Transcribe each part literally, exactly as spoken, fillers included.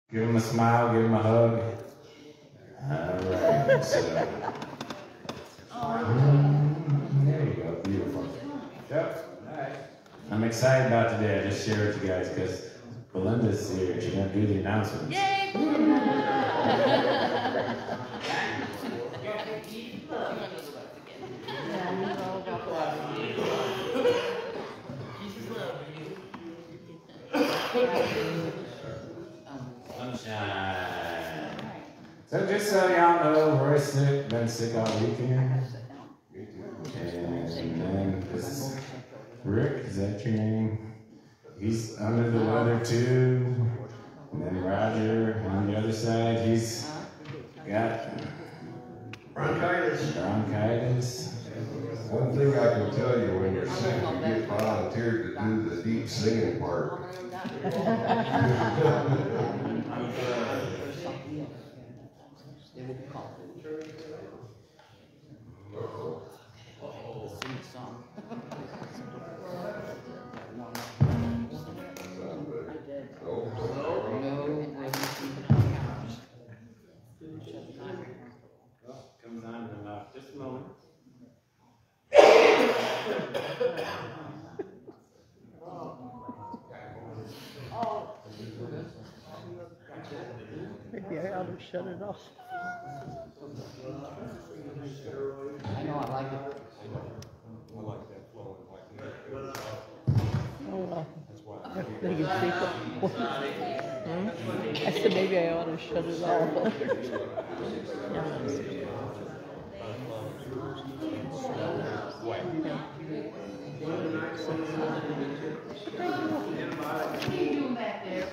Give him a smile, give him a hug. All right, so. There you go, beautiful. Yep, all right. I'm excited about today. I just shared with you guys because Belinda's here. She's going to do the announcements. Yay! Sunshine. So just so y'all know, Roy's sick, been sick all weekend. And then this Rick, is that your name? He's under the weather too. And then Roger on the other side, he's got bronchitis. Bronchitis. One thing I can tell you, when you're sick, you get volunteered to do the deep singing part. Comes on in about just a moment. Maybe I ought to shut it off. I know, I like it. I like that flow. Oh well. They can speak up. Hmm? I said maybe I ought to shut it off. What are you doing back there?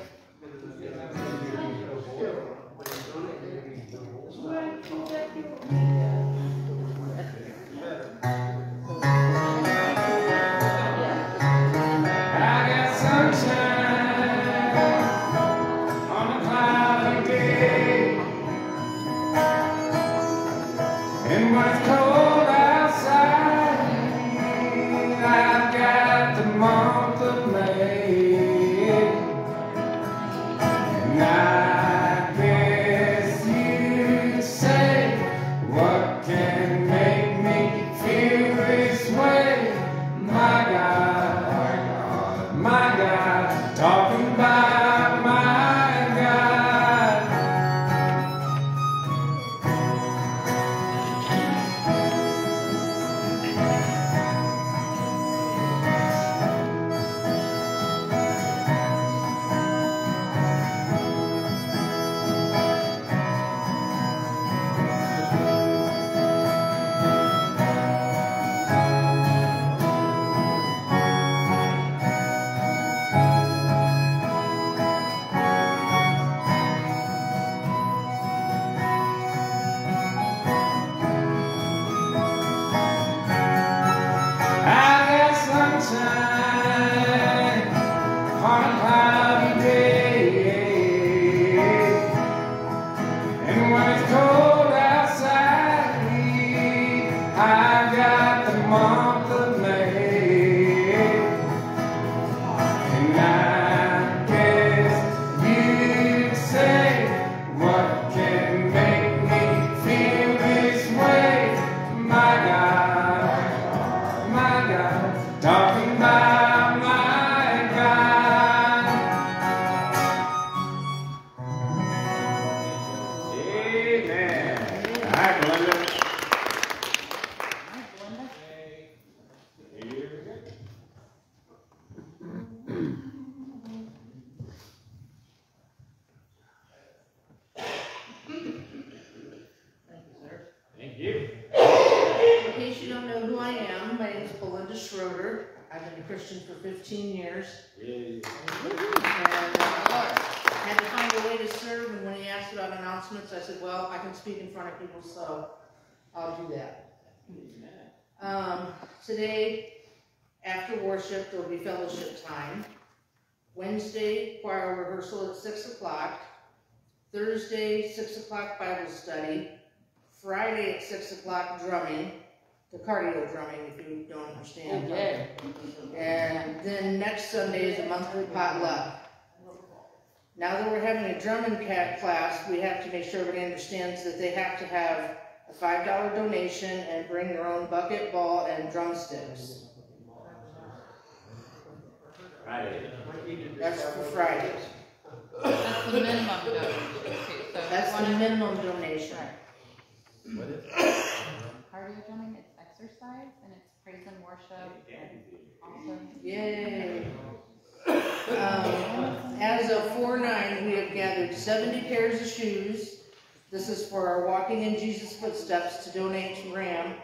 fifteen years. And uh, had to find a way to serve, and when he asked about announcements, I said, well, I can speak in front of people, so I'll do that. Um, today, after worship, there will be fellowship time. Wednesday, choir rehearsal at six o'clock. Thursday, six o'clock Bible study. Friday at six o'clock drumming. The cardio drumming, if you don't understand. Okay. And then next Sunday is a monthly potluck. Now that we're having a drum and cat class, we have to make sure everybody understands that they have to have a five dollar donation and bring their own bucket, ball, and drumsticks. Friday. That's for Friday. That's the minimum donation, too, so. That's the minimum donation. What is it? Cardio drumming, it's exercise, and it's praise and worship, and also. Yay. Um, as of four nine, we have gathered seventy pairs of shoes. This is for our Walking in Jesus Footsteps to donate to RAM.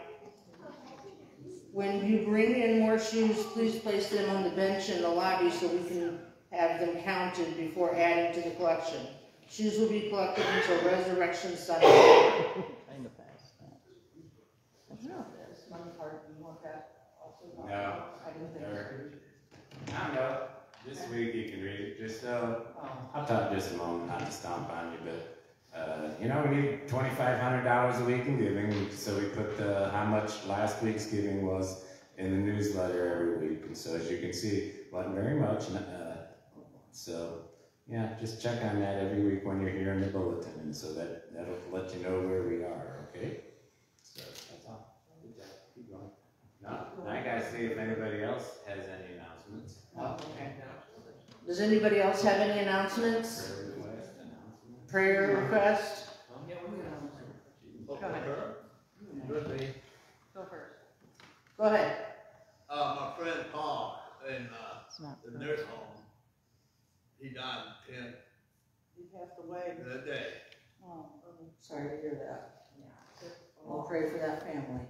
When you bring in more shoes, please place them on the bench in the lobby so we can have them counted before adding to the collection. Shoes will be collected until Resurrection Sunday. Kind of past that. That's not bad. One part, you want that also? No. I didn't think Or- I don't know. This week you can read it. Just uh, I'll talk just a moment, not to stomp on you, but uh, you know, we need twenty-five hundred dollars a week in giving, so we put uh, how much last week's giving was in the newsletter every week, and so as you can see, wasn't very much. Uh, so yeah, just check on that every week when you're here in the bulletin, and so that that'll let you know where we are. Okay. So that's all. Good job. Keep going. Now, now I gotta see if anybody else has any announcements. Oh, okay. Does anybody else have any announcements? Prayer request, announcements. Prayer request? Go ahead. Go first. Go ahead. Uh, my friend Paul in, uh, It's not the nurse home, he died in ten He passed away. that day. Oh, sorry to hear that. We'll pray for that family.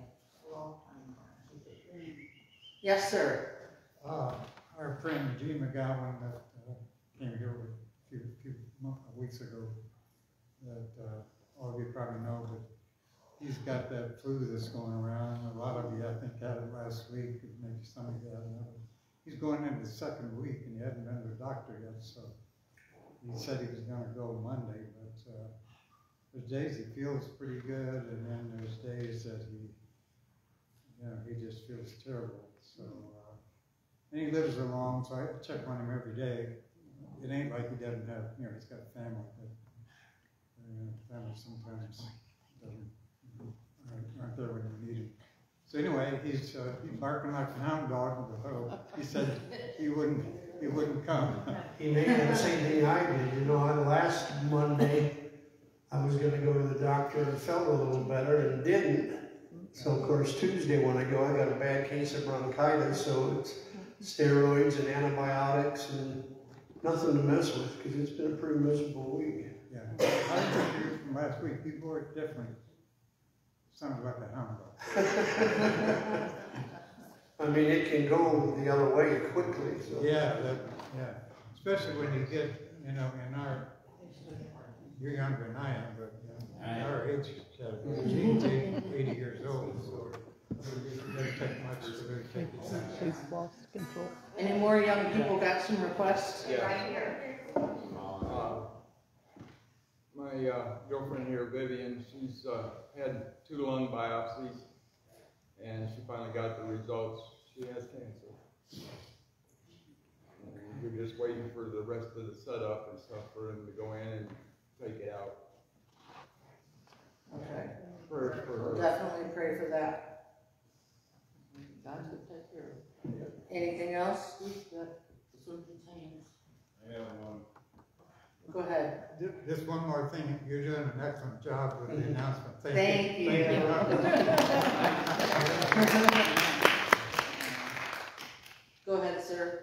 Yes, sir. Uh, our friend Gene McGowan that uh, came here a few, few months, weeks ago, that uh, all of you probably know, but he's got that flu that's going around. A lot of you, I think, had it last week, maybe some of you had another. He's going into the second week and he hadn't been to the doctor yet, so he said he was going to go Monday, but uh, there's days he feels pretty good, and then there's days that he, you know, he just feels terrible. So, uh, and he lives alone, so I check on him every day. It ain't like he doesn't have, you know, he's got a family, but uh, family sometimes doesn't, aren't, aren't there when you need him. So anyway, he's uh, he's barking like a hound dog with a hoe. He said he wouldn't he wouldn't come. He may have the same thing I did, you know, on last Monday, I was gonna go to the doctor and felt a little better and didn't. So of course Tuesday when I go, I got a bad case of bronchitis, so it's steroids and antibiotics and nothing to mess with, because it's been a pretty miserable week. Yeah, I remember you from last week. You wore it different. Sounded like a hound dog. I mean, it can go the other way quickly, so. Yeah, that, yeah. Especially when you get, you know, in our, you're younger than I am, but you know, in our age, uh, Gene's eighty years old, so it doesn't take much to really take it down. She's lost control. Any more young people got some requests? Uh, My uh, girlfriend here, Vivian, she's uh, had two lung biopsies, and she finally got the results. She has cancer. And we're just waiting for the rest of the setup and stuff for him to go in and take it out. Okay. Prayers for We'll her. definitely pray for that. God will take care of it. Anything else? He's got surgeon's hands. I have one. Go ahead. Ju- Just one more thing, you're doing an excellent job with the announcement. Thank you. Go ahead, sir.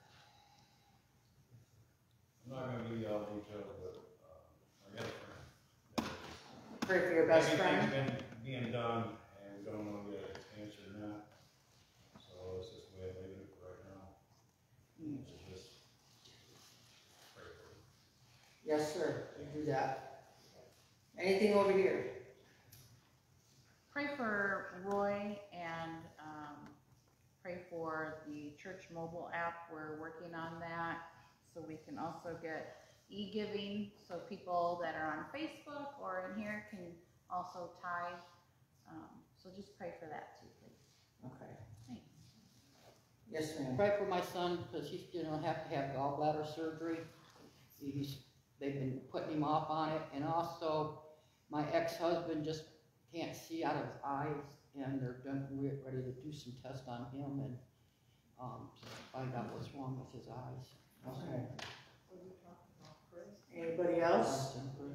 I'm not going to give you all details, but uh, I got a friend. Pray for your best friend. Everything's been being done, and we don't know yet if it's cancer or not. So it's just the way I'm leaving it for right now. So just pray for it. Yes, sir. You do that. Anything over here? Pray for Roy and um, pray for the church mobile app. We're working on that so we can also get e-giving so people that are on Facebook or in here can also tithe. Um, so just pray for that too, please. Okay. Thanks. Yes, ma'am. Pray for my son, because he's gonna have to have gallbladder surgery. he's, they've been putting him off on it, and also my ex-husband just can't see out of his eyes, and they're done, we're ready to do some tests on him and um, find out what's wrong with his eyes. Okay. Anybody else?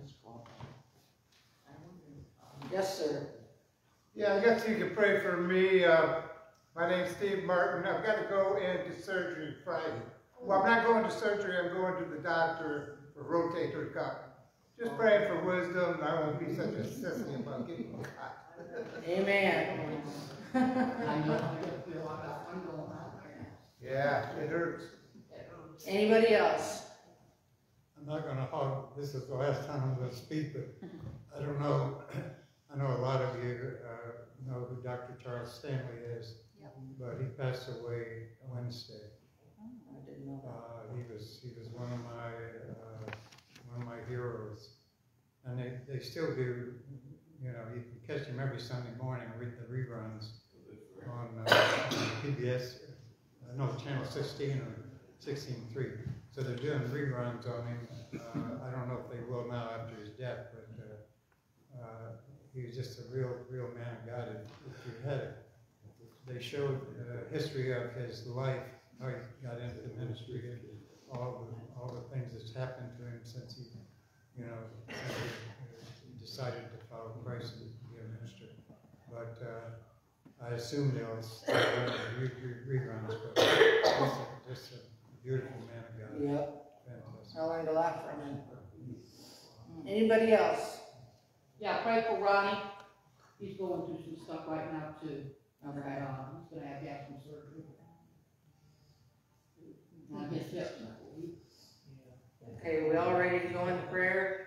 Yes, sir. Yeah, I guess you could pray for me. Uh, my name's Steve Martin. I've got to go into surgery Friday. Well, I'm not going to surgery. I'm going to the doctor for rotator cuff. Just praying for wisdom. I won't be such a sissy about getting cut. Amen. Yeah, it hurts. Anybody else? I'm not gonna hog, this is the last time I'm gonna speak, but I don't know, I know a lot of you uh, know who Doctor Charles Stanley is, Yep. but he passed away Wednesday. I didn't know that. Uh, he was he was one of my uh, one of my heroes, and they, they still do. You know, you can catch him every Sunday morning with the reruns on uh, P B S, uh, no, Channel sixteen or sixteen three. So they're doing reruns on him. Uh, I don't know if they will now after his death, but uh, uh, he was just a real, real man of God. If, if you had it, they showed the history of his life, how he got into the ministry, and all the all the things that's happened to him since he, you know, since he decided to follow Christ and be a minister. But uh, I assume they'll still run the re re reruns, but just a, just a beautiful man of God. Yep. Fantastic. I learned a lot from him. Anybody else? Yeah, pray for Ronnie. He's going through some stuff right now too. Okay. Uh, he's gonna have to have some surgery. On his hip. Okay, we all ready to go into prayer?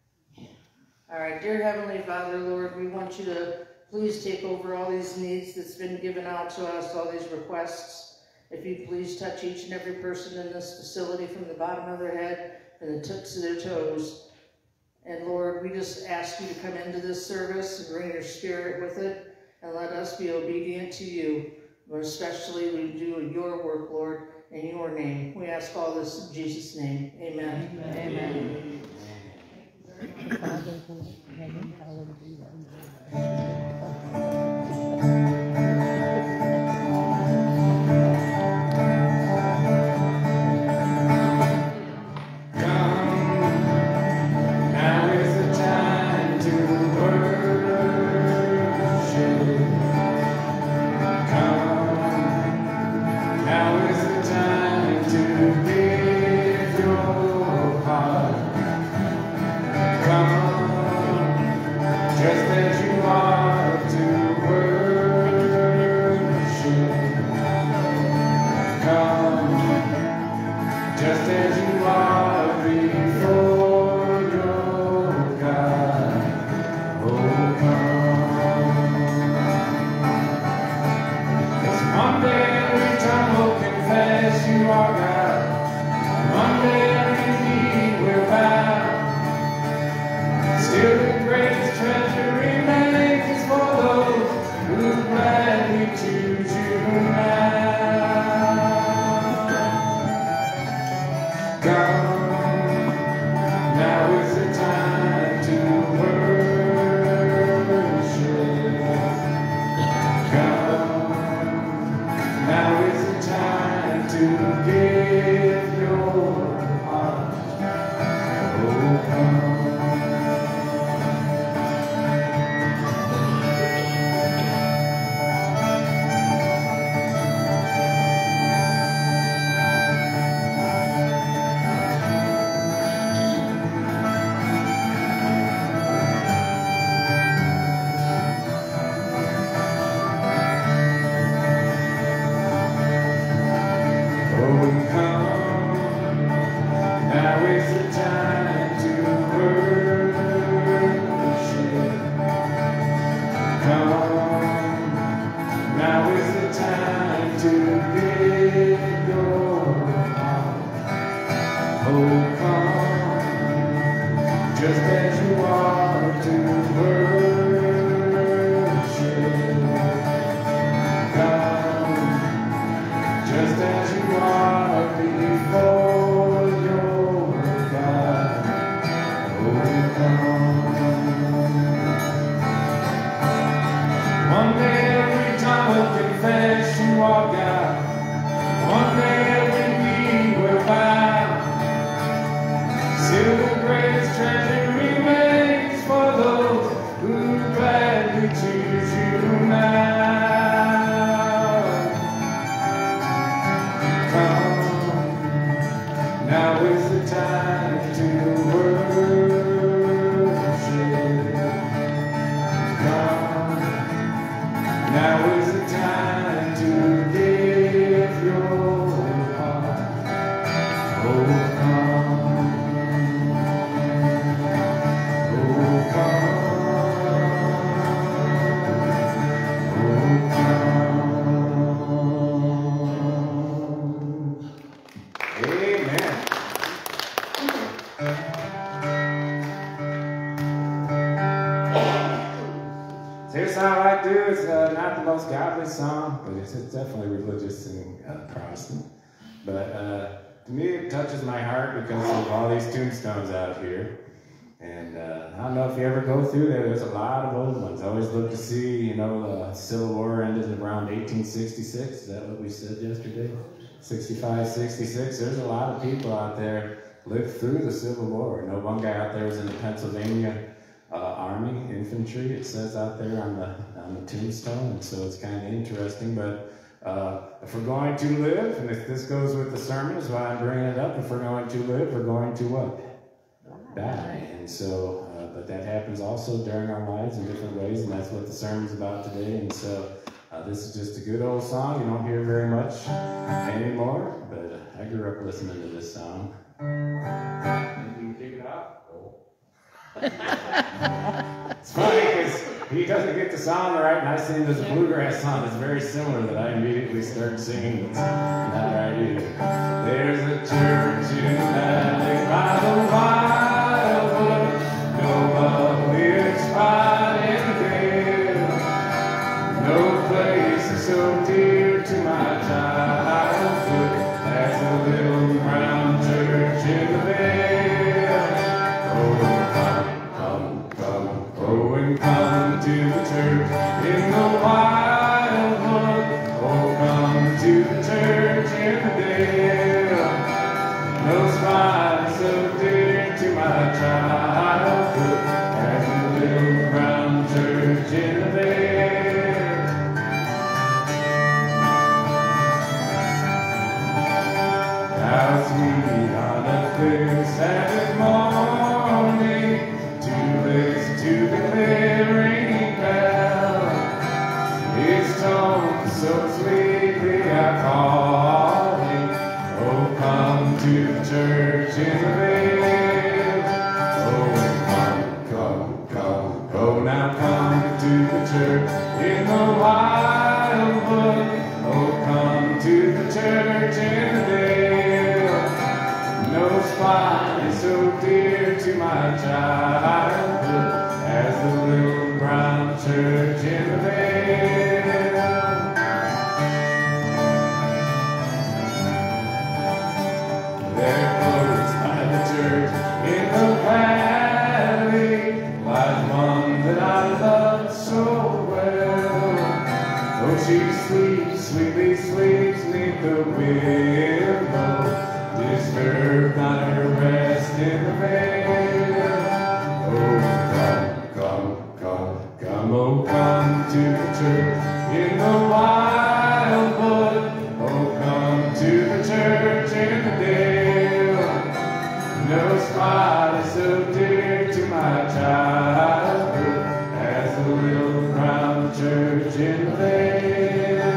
All right, dear Heavenly Father, Lord, we want you to please take over all these needs that's been given out to us, all these requests. If you please touch each and every person in this facility from the bottom of their head and the tips of their toes. And Lord, we just ask you to come into this service and bring your spirit with it and let us be obedient to you. But especially we do your work, Lord, in your name. We ask all this in Jesus' name. Amen. Amen. Amen. Father, who art in heaven, hallowed be thy name. Just as you are before your God. One day every time we'll confess and walk out. One day every knee will bow. Still the greatest treasure remains for those who gladly choose you now. Come, now is the time to worship. Come, now is the time to give your heart. Oh, come. Oh, come. Oh, come. Amen. Here's how I do. It's uh, not the most godly song, but it's, it's definitely religious and uh, Protestant. But uh, to me, it touches my heart because of all these tombstones out here. And uh, I don't know if you ever go through there. There's a lot of old ones. I always look to see, you know, the Civil War ended around eighteen sixty-six. Is that what we said yesterday? sixty-five, sixty-six. There's a lot of people out there lived through the Civil War. I know one guy out there was in the Pennsylvania Uh, Army, infantry, it says out there on the on the tombstone, and so it's kind of interesting. But uh, if we're going to live, and if this goes with the sermon, is why I'm bringing it up. If we're going to live, we're going to what? Die. And so, uh, but that happens also during our lives in different ways, and that's what the sermon's about today. And so, uh, this is just a good old song. You don't hear very much anymore, but I grew up listening to this song. Maybe you dig it out. It's funny because he doesn't get the song right, and I sing this bluegrass song that's very similar that I immediately start singing. It's not right either. There's a church in the valley by the wildwood, no lovelier spot in the vale. No place is so dear to my childhood as a little brown church in the vale. Oh, Oh, and come to the church in the wildwood. Oh, come to the church in the dale. No spot is so dear to my childhood as a little brown church in the vale. How sweet on a clear Sabbath morning to listen to the clearing bell. Its tone so sweetly I call it. Oh, come to the church in the vale. Oh, come, come, come. Oh, now come to the church in the wildwood. Oh, come to the church in the dale. No spot is so dear to my childhood as the little brown church in the vale. There close by the church in the valley lies one that I love so well. Oh, she sleeps, sweetly sleeps neath the willow, disturbed not her rest in the vale. Oh, come, come, come, come, oh, come to the church in the wildwood. Oh, come to the church in the dale. No spot is so dear to my childhood as the little brown church in the vale.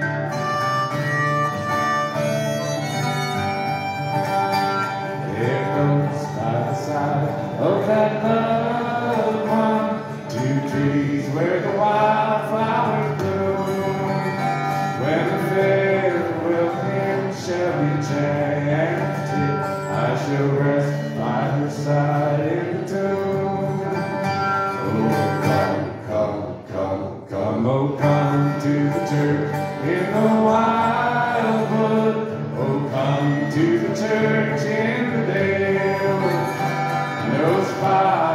There goes by the side of that loved one, two trees where the wildflowers bloom. When the farewell hymn shall be chanted, I shall rest by her side in the tomb. Oh, come, come, come, come, oh, come to the church in the wildwood. Oh, come to the church in the dale. No spot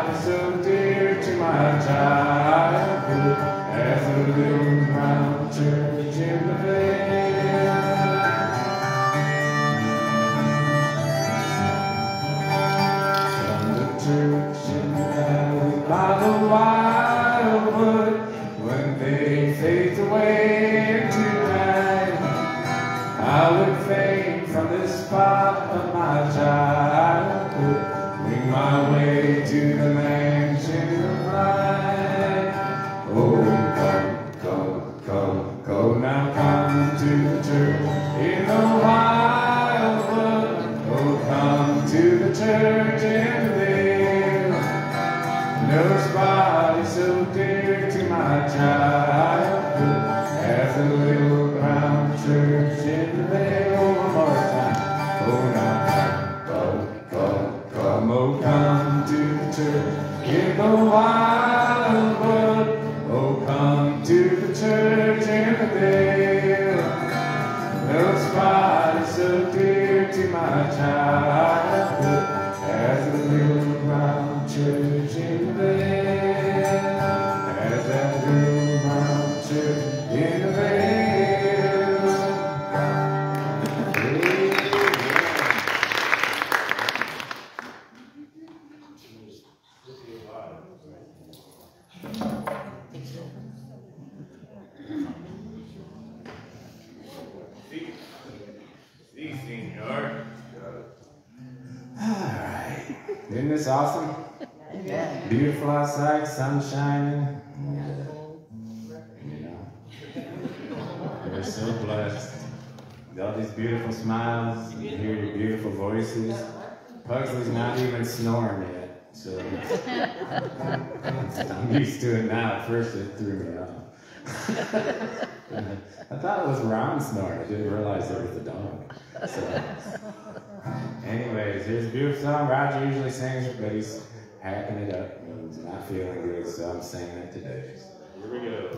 No spot is so dear to my childhood as a little brown church in the vale. Oh, one more time. Oh, now come, come, come, oh, come to the church in the wildwood. Oh, come to the church in the vale. No spot is so dear to my childhood as a little brown church in the vale, as that little brown church in the vale. See, senor. Alright, isn't this awesome? Yeah. Beautiful outside, sun shining. You know, we're so blessed. With all these beautiful smiles, you hear your beautiful voices. Pugsley's not even snoring yet, so I'm used to it now. At first it threw me off. I thought it was Ron snoring. I didn't realize it was the dog. So, anyways, here's a beautiful song. Roger usually sings it, but he's hacking it up. He's not feeling good, so I'm singing it today. So, here we go.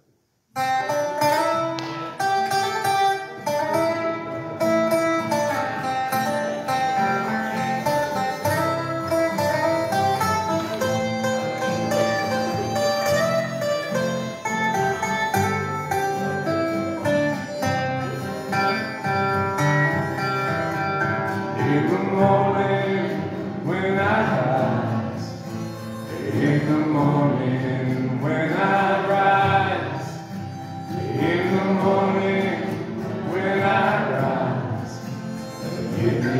In the morning when I rise, in the morning when I rise, in the morning when I rise, give me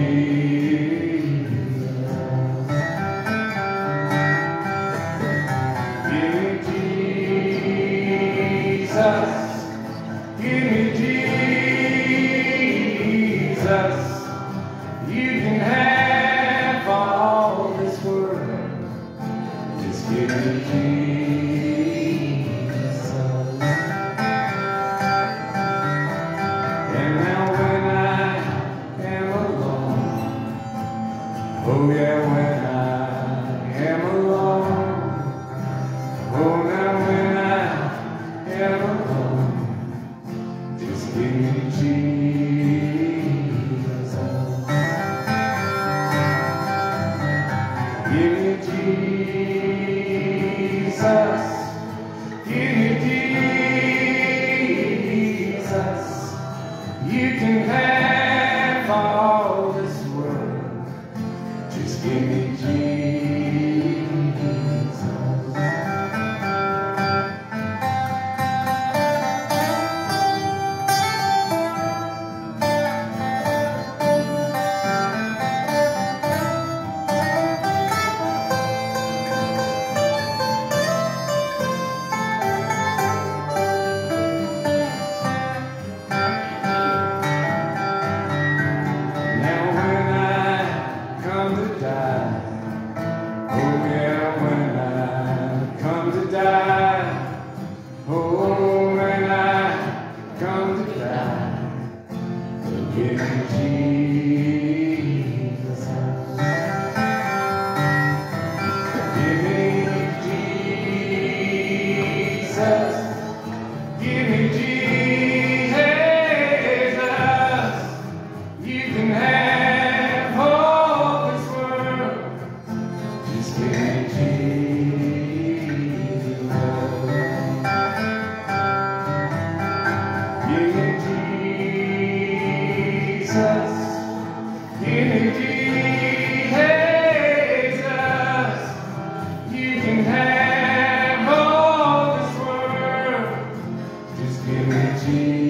Jesus, give me Jesus, give me Jesus. You can have all this world, just give me Jesus. And now when I am alone, oh yeah, when I am alone, oh now when I am alone, just give me Jesus. Give me Jesus, give me Jesus. You can have all this world, just give me Jesus. Now when I come to die, oh yeah, when I come to die, oh when I come to die, give me Jesus, give me Jesus, give me Jesus. You can have all this world, just give me Jesus. Give me Jesus. Give me Jesus. You can have all this world, just give me Jesus.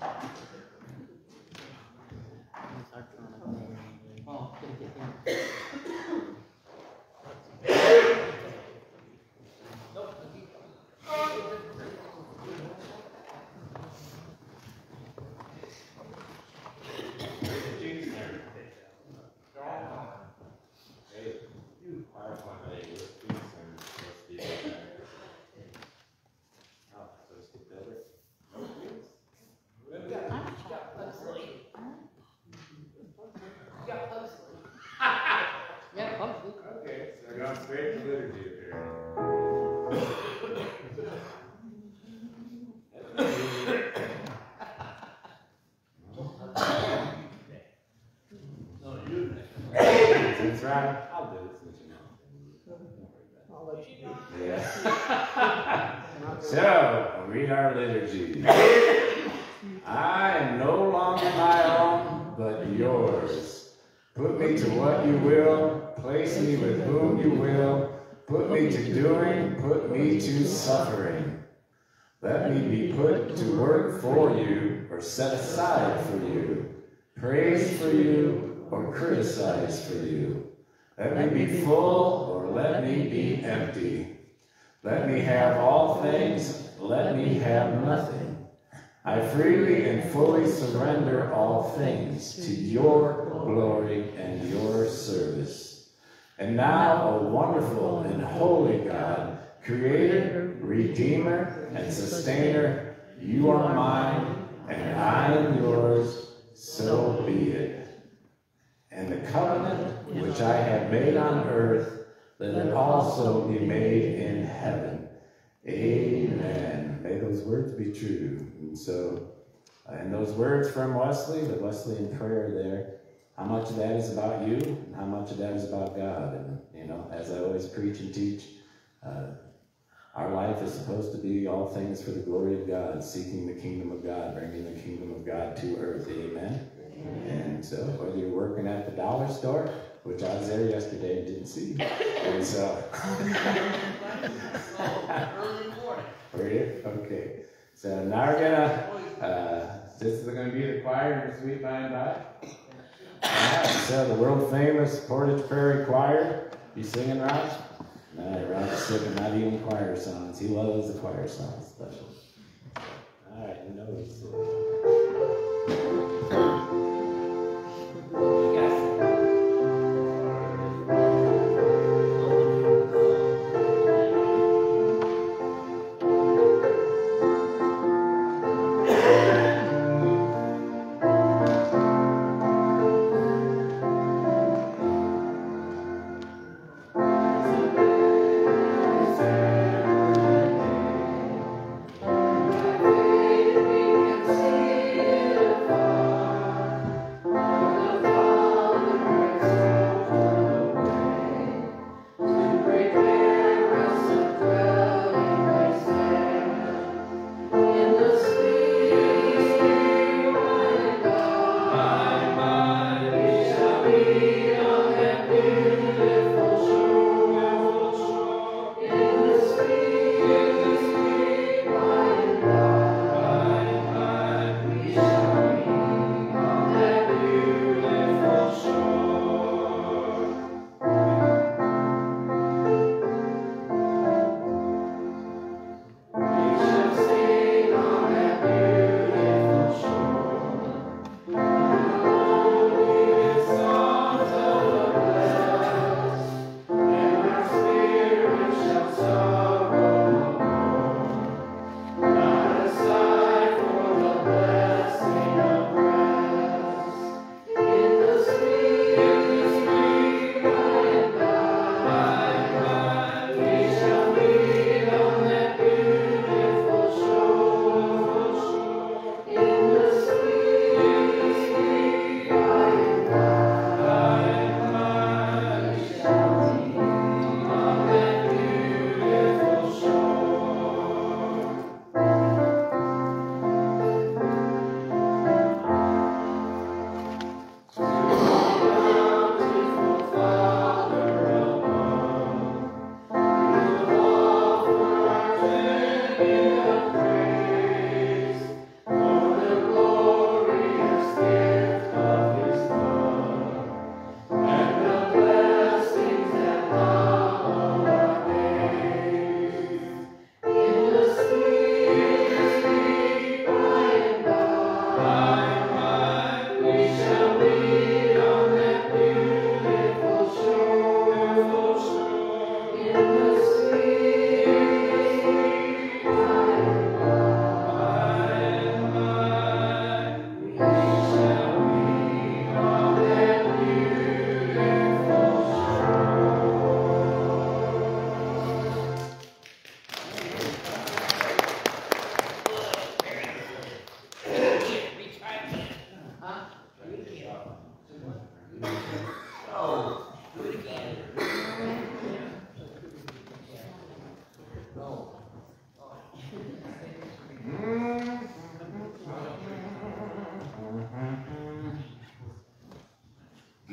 Oh, gotta get him. Yeah, Pugsley. Okay, so we're going straight to liturgy apparently. No, you. That's right. I'll do it since you know. I'll let you know. Yeah. So, read our liturgy. I am no longer my own, but yours. Put me to what you will, place me with whom you will, put me to doing, put me to suffering. Let me be put to work for you, or set aside for you, praise for you, or criticize for you. Let me be full, or let me be empty. Let me have all things, let me have nothing. I freely and fully surrender all things to your glory and your service. And now, O wonderful and holy God, Creator, Redeemer, and Sustainer, you are mine, and I am yours, so be it. And the covenant which I have made on earth, let it also be made in heaven. Amen. May those words be true. And so, uh, and those words from Wesley, the Wesleyan prayer there, how much of that is about you, and how much of that is about God. And, you know, as I always preach and teach, uh, our life is supposed to be all things for the glory of God, seeking the kingdom of God, bringing the kingdom of God to earth. Amen. And so, whether you're working at the dollar store, which I was there yesterday and didn't see, and so, Early morning. were you? Okay. So now we're gonna, uh, this is gonna be the choir in the sweet by and by. All right, so the world famous Portage Prairie Choir, you singing, Raj? No, Raj is singing not even choir songs. He loves the choir songs, especially. All right, you know he's singing. We can see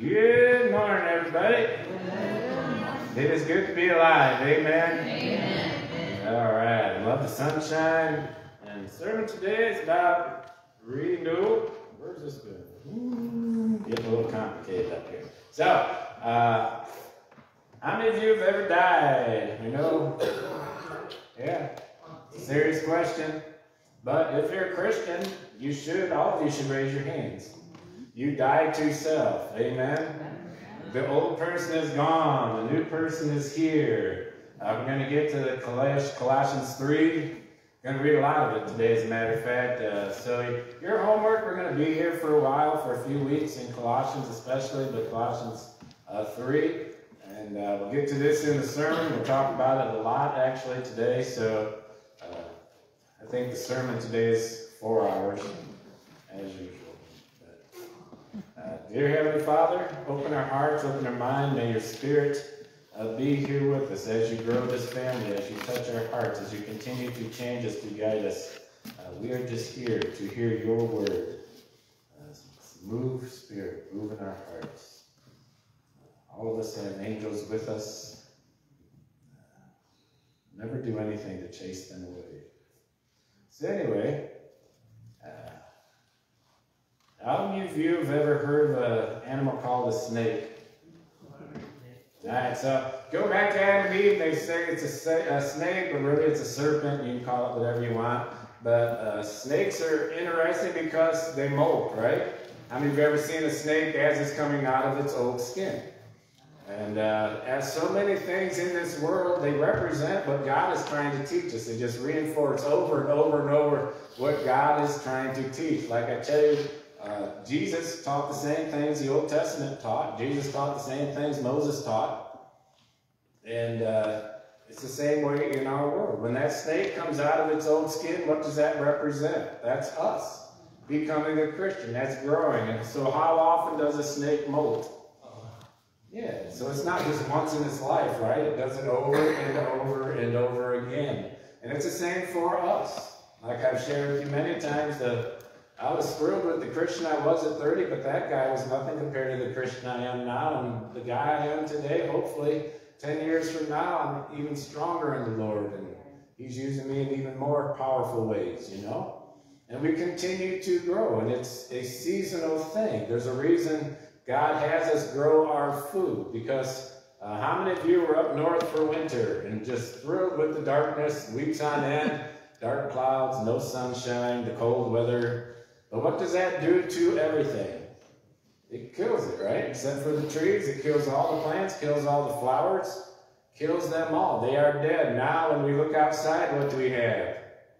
Good morning, everybody. It is good to be alive. Amen. Amen. All right. Love the sunshine. And the sermon today is about renewal. Where's this going? Getting a little complicated up here. So, uh, how many of you have ever died? You know? Yeah. Serious question. But if you're a Christian, you should, all of you should raise your hands. You die to self. Amen? The old person is gone. The new person is here. Uh, we're going to get to the Colossians three. Going to read a lot of it today, as a matter of fact. Uh, so your homework, we're going to be here for a while, for a few weeks in Colossians especially, but Colossians uh, three. And uh, we'll get to this in the sermon. We'll talk about it a lot, actually, today. So uh, I think the sermon today is four hours, as usual. Uh, dear Heavenly Father, open our hearts, open our mind. May your Spirit uh, be here with us as you grow this family, as you touch our hearts, as you continue to change us, to guide us. Uh, we are just here to hear your word. Uh, move, Spirit, move in our hearts. Uh, all of us have angels with us. Uh, never do anything to chase them away. So anyway, uh, how many of you have ever heard of an animal called a snake? Alright, so go back to Adam and Eve, they say it's a, a snake, but really it's a serpent. You can call it whatever you want. But uh, snakes are interesting because they molt, right? How many of you have ever seen a snake as it's coming out of its old skin? And uh, as so many things in this world, they represent what God is trying to teach us. They just reinforce over and over and over what God is trying to teach. Like I tell you, Uh, Jesus taught the same things the Old Testament taught. Jesus taught the same things Moses taught. And uh, it's the same way in our world. When that snake comes out of its old skin, what does that represent? That's us becoming a Christian. That's growing. And so how often does a snake molt? Yeah, so it's not just once in its life, right? It does it over and over and over again. And it's the same for us. Like I've shared with you many times, the I was thrilled with the Christian I was at thirty, but that guy was nothing compared to the Christian I am now. And the guy I am today, hopefully, ten years from now, I'm even stronger in the Lord. And he's using me in even more powerful ways, you know? And we continue to grow, and it's a seasonal thing. There's a reason God has us grow our food, because uh, how many of you were up north for winter and just thrilled with the darkness, weeks on end, dark clouds, no sunshine, the cold weather? But what does that do to everything? It kills it, right? Except for the trees, it kills all the plants, kills all the flowers, kills them all. They are dead. Now when we look outside, what do we have?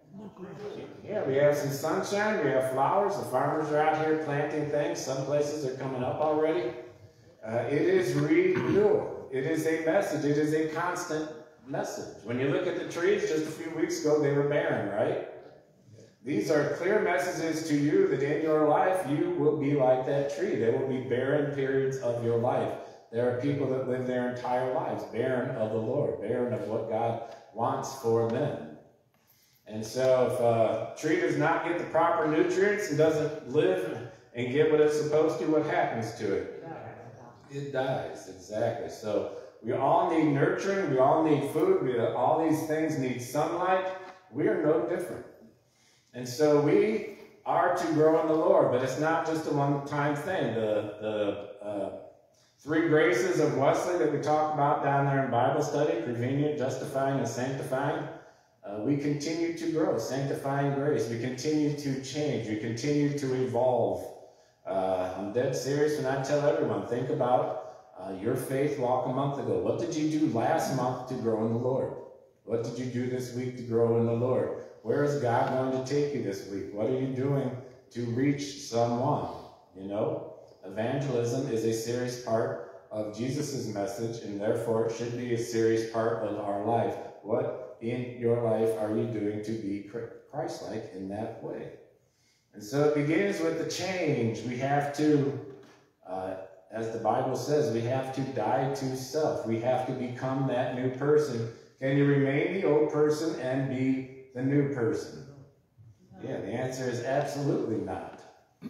Yeah, we have some sunshine, we have flowers, the farmers are out here planting things, some places are coming up already. Uh, it is renewal. It is a message, it is a constant message. When you look at the trees, just a few weeks ago, they were barren, right? These are clear messages to you that in your life, you will be like that tree. There will be barren periods of your life. There are people that live their entire lives barren of the Lord, barren of what God wants for them. And so if a tree does not get the proper nutrients and doesn't live and get what it's supposed to, what happens to it? It dies, exactly. So we all need nurturing, we all need food, we, all these things need sunlight. We are no different. And so we are to grow in the Lord, but it's not just a one-time thing. The, the uh, three graces of Wesley that we talk about down there in Bible study, prevenient, justifying, and sanctifying, uh, we continue to grow, sanctifying grace. We continue to change. We continue to evolve. Uh, I'm dead serious when I tell everyone, think about uh, your faith walk a month ago. What did you do last month to grow in the Lord? What did you do this week to grow in the Lord? Where is God going to take you this week? What are you doing to reach someone? You know, evangelism is a serious part of Jesus' message, and therefore it should be a serious part of our life. What in your life are you doing to be Christ-like in that way? And so it begins with the change. We have to, uh, as the Bible says, we have to die to self. We have to become that new person. Can you remain the old person and be the new person? Yeah, the answer is absolutely not.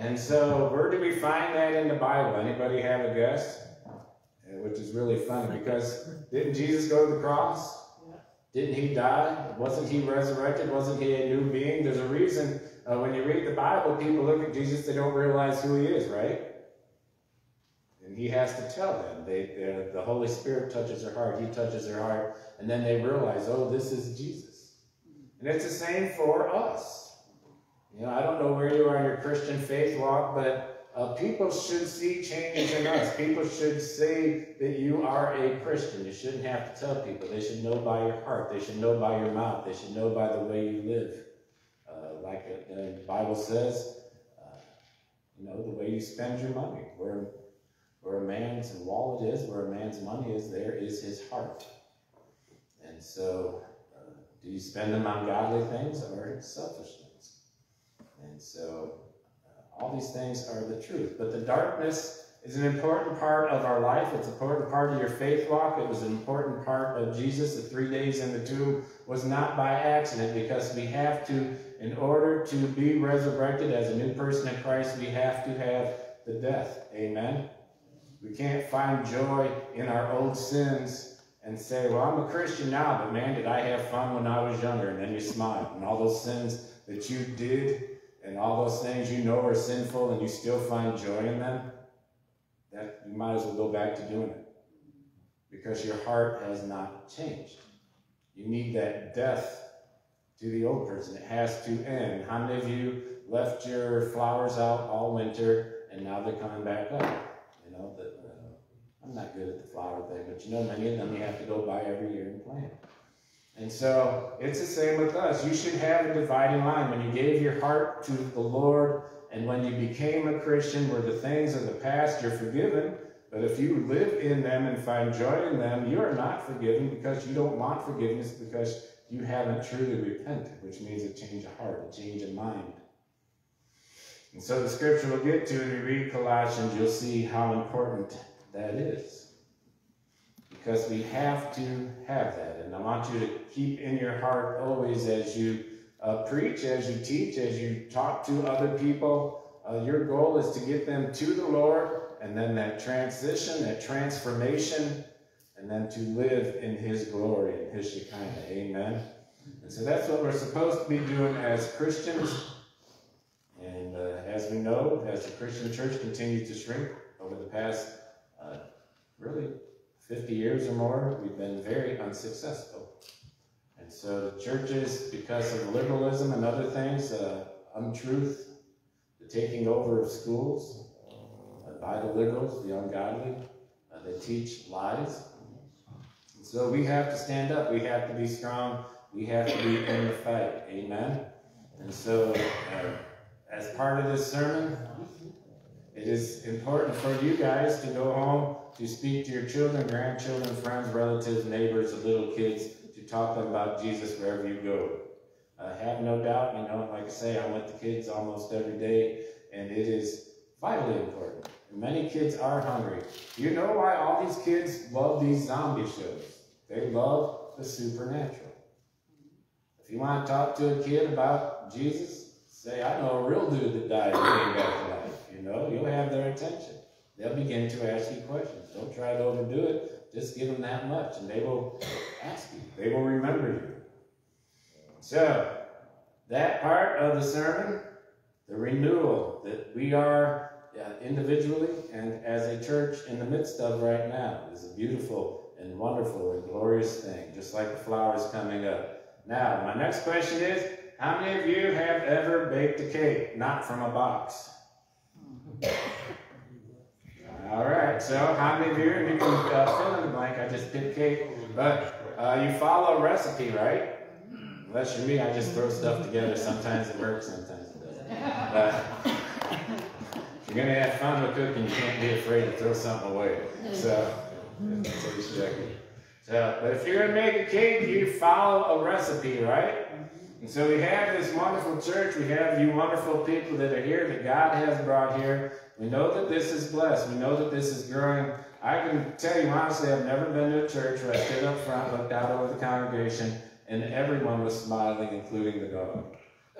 And so where do we find that in the Bible? Anybody have a guess? Which is really funny, because didn't Jesus go to the cross? Didn't he die? Wasn't he resurrected? Wasn't he a new being? There's a reason uh, when you read the Bible, people look at Jesus, they don't realize who he is, right? And he has to tell them. They, the Holy Spirit touches their heart. He touches their heart. And then they realize, oh, this is Jesus. And it's the same for us. You know, I don't know where you are in your Christian faith walk, but Uh, people should see change in us. People should say that you are a Christian. You shouldn't have to tell people. They should know by your heart. They should know by your mouth. They should know by the way you live. Uh, like uh, the Bible says, uh, you know, the way you spend your money. Where, where a man's wallet is, where a man's money is, there is his heart. And so, uh, do you spend them on godly things or selfish things? And so, all these things are the truth. But the darkness is an important part of our life. It's an important part of your faith walk. It was an important part of Jesus. The three days in the tomb was not by accident, because we have to, in order to be resurrected as a new person in Christ, we have to have the death. Amen? We can't find joy in our old sins and say, well, I'm a Christian now, but man, did I have fun when I was younger. And then you smile. And all those sins that you did, and all those things you know are sinful, and you still find joy in them, that you might as well go back to doing it, because your heart has not changed. You need that death to the old person. It has to end. How many of you left your flowers out all winter, and now they're coming back up? You know, the, uh, I'm not good at the flower thing, but you know, many of them you have to go buy every year and plant. And so it's the same with us. You should have a dividing line. When you gave your heart to the Lord, and when you became a Christian, where the things of the past, you're forgiven. But if you live in them and find joy in them, you are not forgiven, because you don't want forgiveness, because you haven't truly repented, which means a change of heart, a change of mind. And so the scripture we'll get to, when we read Colossians, you'll see how important that is. Because we have to have that. And I want you to keep in your heart always, as you uh, preach, as you teach, as you talk to other people, uh, your goal is to get them to the Lord, and then that transition, that transformation, and then to live in his glory and his Shekinah. Amen? And so that's what we're supposed to be doing as Christians. And uh, as we know, as the Christian church continues to shrink over the past, uh, really, fifty years or more, we've been very unsuccessful. And so the churches, because of liberalism and other things, uh, untruth, the taking over of schools uh, by the liberals, the ungodly, uh, they teach lies. And so we have to stand up. We have to be strong. We have to be in the fight. Amen? And so uh, as part of this sermon, it is important for you guys to go home, to speak to your children, grandchildren, friends, relatives, neighbors, little kids, to talk about Jesus wherever you go. Uh, have no doubt, you know, like I say, I'm with the kids almost every day, and it is vitally important. And many kids are hungry. Do you know why all these kids love these zombie shows? They love the supernatural. If you want to talk to a kid about Jesus, say, I know a real dude that died and came back to life. You know, you'll have their attention. They'll begin to ask you questions. Don't try to overdo it. Just give them that much, and they will ask you. They will remember you. So, that part of the sermon, the renewal that we are uh, individually and as a church in the midst of right now, is a beautiful and wonderful and glorious thing, just like the flowers coming up. Now, my next question is, how many of you have ever baked a cake, not from a box? All right, so how many of you, and you can uh, fill in the blank, I just picked cake, but uh, you follow a recipe, right? Unless you're me, I just throw stuff together. Sometimes it works, sometimes it doesn't. But if you're going to have fun with cooking, you can't be afraid to throw something away. So, that's what you should do. So, but if you're going to make a cake, you follow a recipe, right? And so we have this wonderful church. We have you wonderful people that are here, that God has brought here. We know that this is blessed. We know that this is growing. I can tell you honestly, I've never been to a church where I stood up front, looked out over the congregation, and everyone was smiling, including the dog.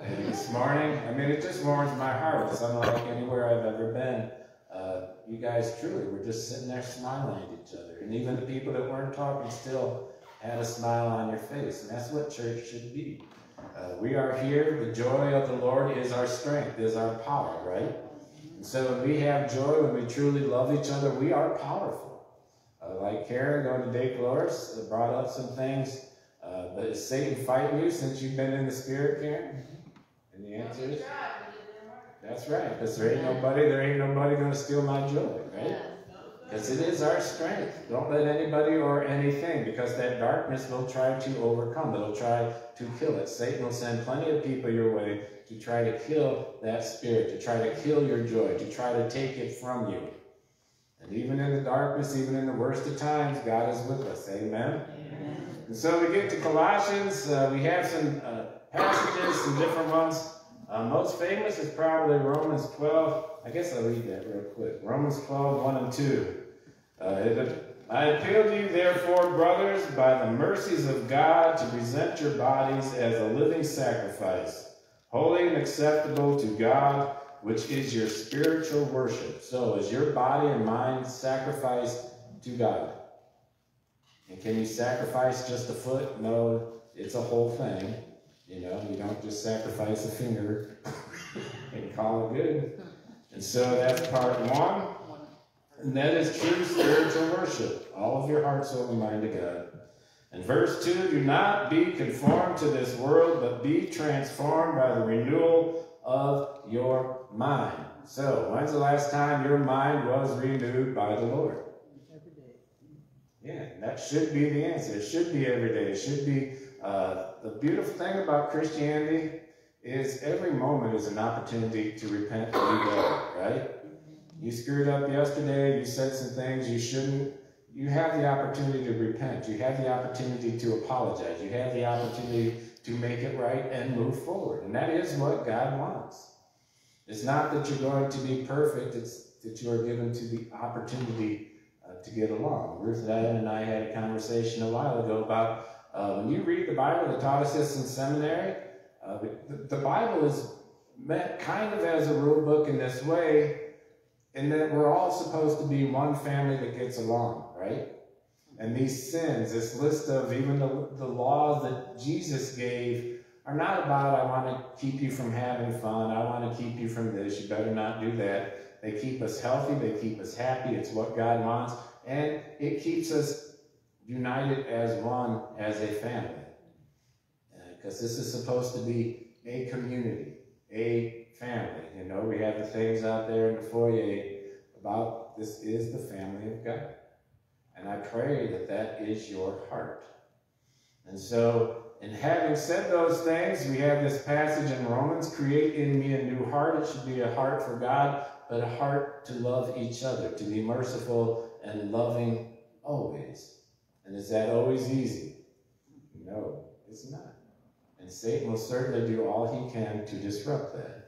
And this morning, I mean, it just warms my heart. It's unlike anywhere I've ever been. Uh, you guys truly were just sitting there smiling at each other. And even the people that weren't talking still had a smile on your face. And that's what church should be. Uh, we are here. The joy of the Lord is our strength, is our power, right? And so when we have joy, when we truly love each other, we are powerful. Uh, like Karen going to Day Dolores uh, brought up some things. Uh, but is Satan fighting you since you've been in the Spirit, Karen? And the answer is, that's right, because there ain't nobody, there ain't nobody going to steal my joy, right? Because it is our strength. Don't let anybody or anything, because that darkness will try to overcome. It'll try to kill it. Satan will send plenty of people your way to try to kill that spirit, to try to kill your joy, to try to take it from you. And even in the darkness, even in the worst of times, God is with us. Amen? Amen. And so we get to Colossians. Uh, we have some uh, passages, some different ones. Uh, most famous is probably Romans twelve. I guess I'll read that real quick. Romans twelve, one and two. Uh, it, I appeal to you, therefore, brothers, by the mercies of God, to present your bodies as a living sacrifice, holy and acceptable to God, which is your spiritual worship. So, is your body and mind sacrificed to God? And can you sacrifice just a foot? No, it's a whole thing. You know, you don't just sacrifice a finger and call it good. And so that's part one. And that is true spiritual worship. All of your heart, soul, and mind to God. And verse two, do not be conformed to this world, but be transformed by the renewal of your mind. So, when's the last time your mind was renewed by the Lord? Every day. Yeah, that should be the answer. It should be every day. It should be, uh, the beautiful thing about Christianity is every moment is an opportunity to repent and be better, right? You screwed up yesterday, you said some things you shouldn't. You have the opportunity to repent. You have the opportunity to apologize. You have the opportunity to make it right and move forward. And that is what God wants. It's not that you're going to be perfect, it's that you are given to the opportunity uh, to get along. Ruth Diane and I had a conversation a while ago about uh, when you read the Bible, they taught us this in seminary, uh, the, the Bible is meant kind of as a rule book in this way, in that we're all supposed to be one family that gets along, right? And these sins, this list of even the, the laws that Jesus gave are not about, I want to keep you from having fun, I want to keep you from this, you better not do that. They keep us healthy, they keep us happy, it's what God wants, and it keeps us united as one, as a family. Because uh, this is supposed to be a community, a family. You know, we have the things out there in the foyer about this is the family of God. And I pray that that is your heart. And so, in having said those things, we have this passage in Romans, create in me a new heart. It should be a heart for God, but a heart to love each other, to be merciful and loving always. And is that always easy? No, it's not. And Satan will certainly do all he can to disrupt that.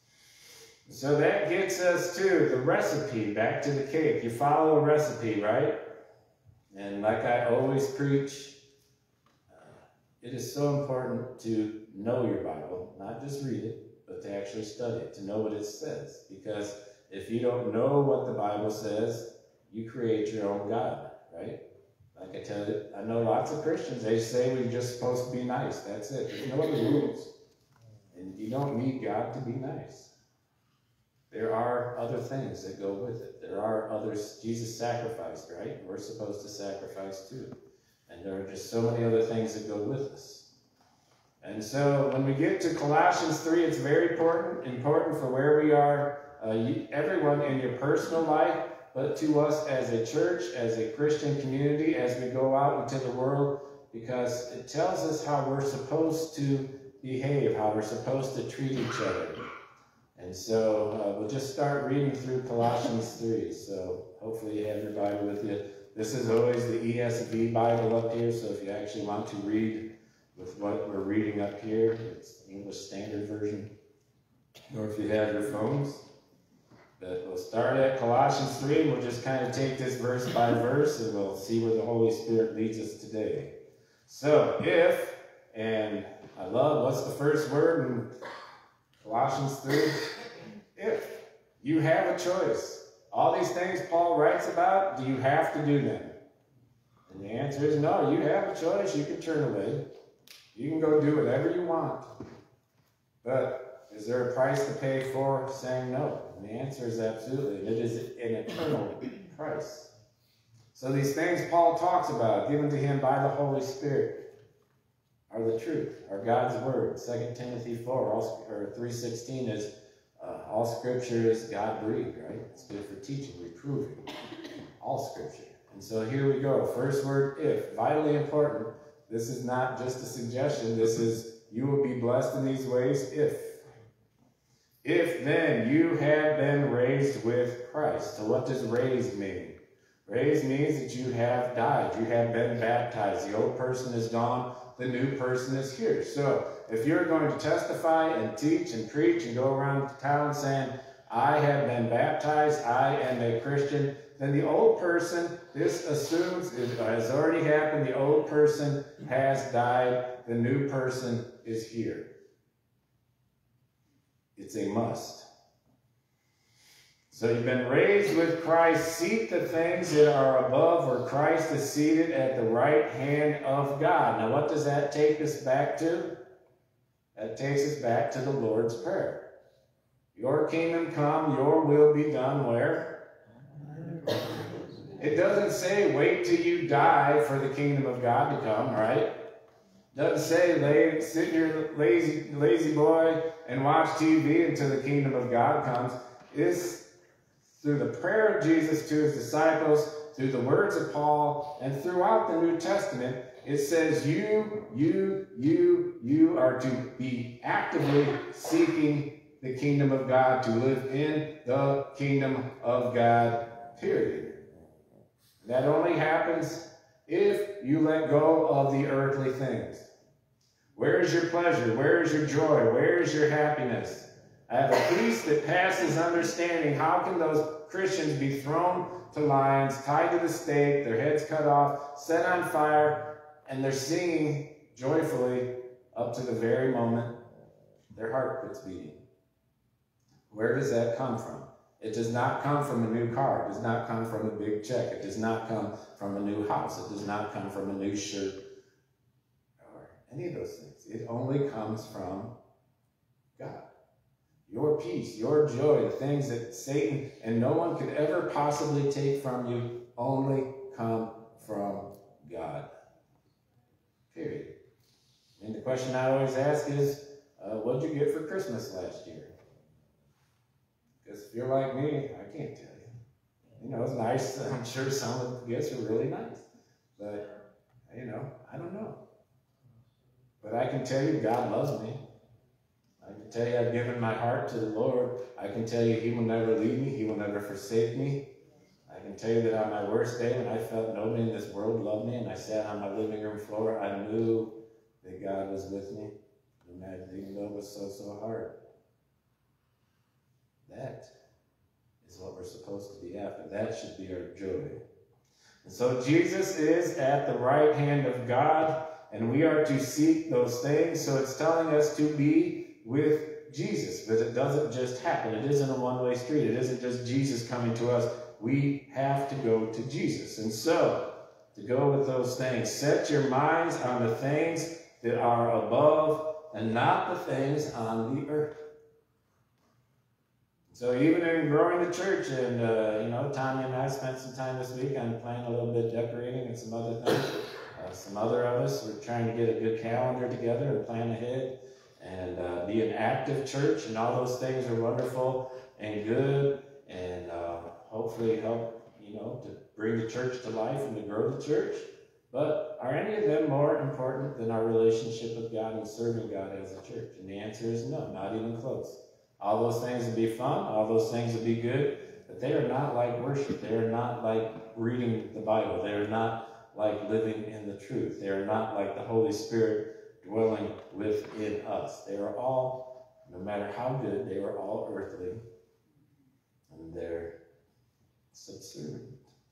So that gets us to the recipe, back to the cake. You follow a recipe, right? And like I always preach, uh, it is so important to know your Bible, not just read it, but to actually study it, to know what it says. Because if you don't know what the Bible says, you create your own God, right? Like I tell you, I know lots of Christians, they say we're just supposed to be nice. That's it. There's no other rules. And you don't need God to be nice. There are other things that go with it. There are others. Jesus sacrificed, right? We're supposed to sacrifice too. And there are just so many other things that go with us. And so when we get to Colossians three, it's very important, important for where we are, uh, you, everyone in your personal life, but to us as a church, as a Christian community, as we go out into the world, because it tells us how we're supposed to behave, how we're supposed to treat each other. And so uh, we'll just start reading through Colossians three. So hopefully you have your Bible with you. This is always the E S V Bible up here, so if you actually want to read with what we're reading up here, it's the English Standard Version, or if you have your phones. But we'll start at Colossians three, and we'll just kind of take this verse by verse, and we'll see where the Holy Spirit leads us today. So, if, and I love, what's the first word? And Colossians three, if you have a choice. All these things Paul writes about, do you have to do them? And the answer is no, you have a choice. You can turn away. You can go do whatever you want. But is there a price to pay for saying no? And the answer is absolutely. And it is an eternal price. So these things Paul talks about, given to him by the Holy Spirit, are the truth, are God's word. Second Timothy four, all, or three sixteen is, uh, all scripture is God-breathed, right? It's good for teaching, reproving. All scripture. And so here we go. First word, if. Vitally important. This is not just a suggestion. This is, you will be blessed in these ways if. If then you have been raised with Christ. So what does raised mean? Raised means that you have died. You have been baptized. The old person is gone. The new person is here. So if you're going to testify and teach and preach and go around town saying, I have been baptized, I am a Christian, then the old person, this assumes it has already happened. The old person has died. The new person is here. It's a must. So you've been raised with Christ. Seek the things that are above where Christ is seated at the right hand of God. Now what does that take us back to? That takes us back to the Lord's Prayer. Your kingdom come, your will be done where? It doesn't say wait till you die for the kingdom of God to come, right? Doesn't say lay, sit your lazy, lazy boy and watch T V until the kingdom of God comes. It's through the prayer of Jesus to his disciples, through the words of Paul, and throughout the New Testament, it says you, you, you, you are to be actively seeking the kingdom of God, to live in the kingdom of God, period. That only happens if you let go of the earthly things. Where is your pleasure? Where is your joy? Where is your happiness? I have a peace that passes understanding. How can those Christians be thrown to lions, tied to the stake, their heads cut off, set on fire, and they're singing joyfully up to the very moment their heart quits beating? Where does that come from? It does not come from a new car. It does not come from a big check. It does not come from a new house. It does not come from a new shirt or any of those things. It only comes from God. Your peace, your joy, the things that Satan and no one could ever possibly take from you only come from God. Period. And the question I always ask is, uh, what did you get for Christmas last year? Because if you're like me, I can't tell you. You know, it's nice. I'm sure some of the gifts are really nice. But, you know, I don't know. But I can tell you God loves me. I can tell you I've given my heart to the Lord. I can tell you he will never leave me. He will never forsake me. I can tell you that on my worst day when I felt nobody in this world loved me and I sat on my living room floor, I knew that God was with me. No matter, even though it was so, so hard. That is what we're supposed to be after. That should be our joy. And so Jesus is at the right hand of God, and we are to seek those things. So it's telling us to be with Jesus, but it doesn't just happen. It isn't a one-way street. It isn't just Jesus coming to us. We have to go to Jesus. And so, to go with those things, set your minds on the things that are above and not the things on the earth. So even in growing the church, and uh, you know, Tanya and I spent some time this week on playing a little bit decorating and some other things. Uh, some other of us were trying to get a good calendar together and plan ahead and uh, be an active church, and all those things are wonderful and good, and uh, hopefully help, you know, to bring the church to life and to grow the church. But are any of them more important than our relationship with God and serving God as a church? And the answer is no, not even close. All those things would be fun, all those things would be good, but they are not like worship. They are not like reading the Bible. They are not like living in the truth. They are not like the Holy Spirit dwelling within us. They are all, no matter how good, they are all earthly, and they're subservient.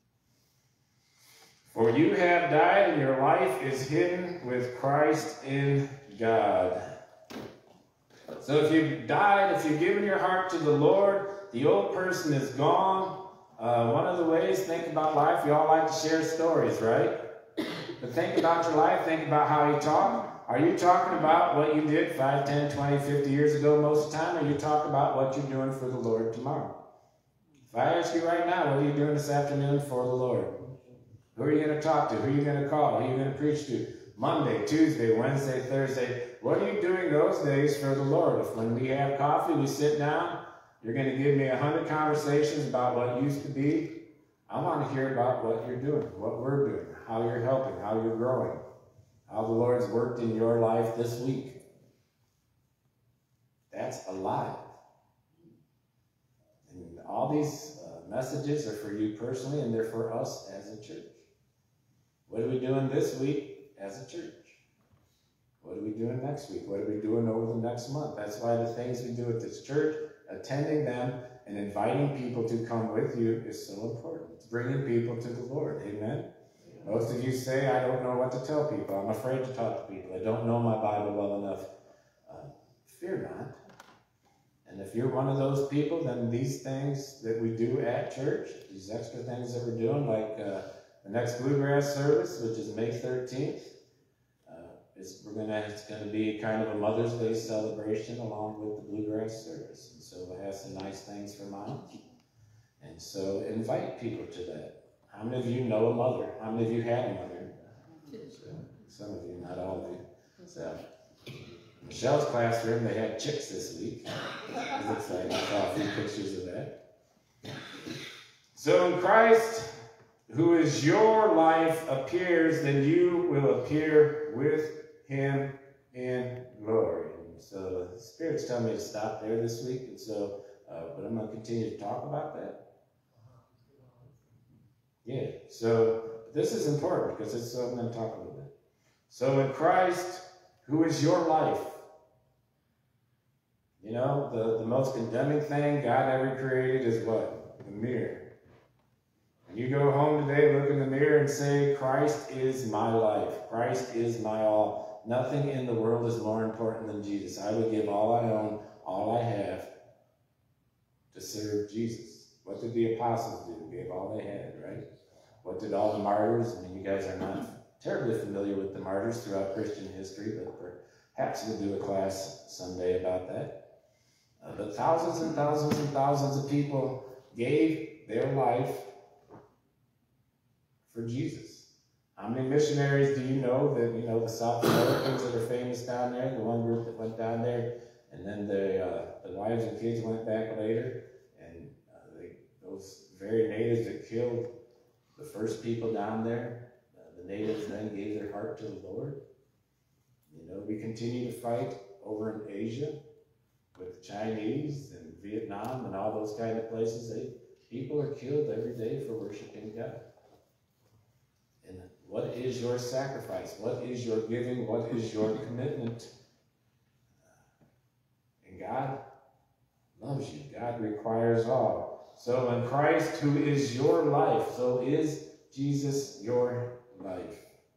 For you have died, and your life is hidden with Christ in God. So if you've died, if you've given your heart to the Lord, the old person is gone. Uh, one of the ways, think about life, you all like to share stories, right? But think about your life, think about how you talk. Are you talking about what you did five, ten, twenty, fifty years ago most of the time, or are you talking about what you're doing for the Lord tomorrow? If I ask you right now, what are you doing this afternoon for the Lord? Who are you going to talk to? Who are you going to call? Who are you going to preach to? Monday, Tuesday, Wednesday, Thursday. What are you doing those days for the Lord? If when we have coffee, we sit down, you're going to give me a hundred conversations about what used to be. I want to hear about what you're doing, what we're doing, how you're helping, how you're growing, how the Lord's worked in your life this week. That's alive. And all these uh, messages are for you personally, and they're for us as a church. What are we doing this week as a church? What are we doing next week? What are we doing over the next month? That's why the things we do at this church, attending them and inviting people to come with you is so important. It's bringing people to the Lord. Amen? Most of you say, I don't know what to tell people. I'm afraid to talk to people. I don't know my Bible well enough. Uh, fear not. And if you're one of those people, then these things that we do at church, these extra things that we're doing, like uh, the next Bluegrass service, which is May thirteenth, uh, is we're gonna it's gonna be kind of a Mother's Day celebration along with the Bluegrass service. And so we'll have some nice things for moms. And so invite people to that. How many of you know a mother? How many of you had a mother? So, some of you, not all of you. So Michelle's classroom, they had chicks this week. It looks like I saw a few pictures of that. So in Christ, who is your life, appears, then you will appear with him in glory. And so the Spirit's telling me to stop there this week, and so, uh, but I'm going to continue to talk about that. Yeah, so this is important because it's so I'm going to talk a little bit. So in Christ, who is your life? You know, the, the most condemning thing God ever created is what? The mirror. And you go home today, look in the mirror and say, Christ is my life. Christ is my all. Nothing in the world is more important than Jesus. I would give all I own, all I have to serve Jesus. What did the apostles do? They gave all they had, right? What did all the martyrs? I mean, you guys are not terribly familiar with the martyrs throughout Christian history, but perhaps we'll do a class someday about that. Uh, but thousands and thousands and thousands of people gave their life for Jesus. How many missionaries do you know that, you know, the South Americans that are famous down there, the one group that went down there, and then the, uh, the wives and kids went back later, and uh, they, those very natives that killed the first people down there, uh, the natives then gave their heart to the Lord. You know, we continue to fight over in Asia with the Chinese and Vietnam and all those kind of places. They, people are killed every day for worshiping God. And what is your sacrifice? What is your giving? What is your commitment? And God loves you. God requires all. So in Christ, who is your life, so is Jesus your life.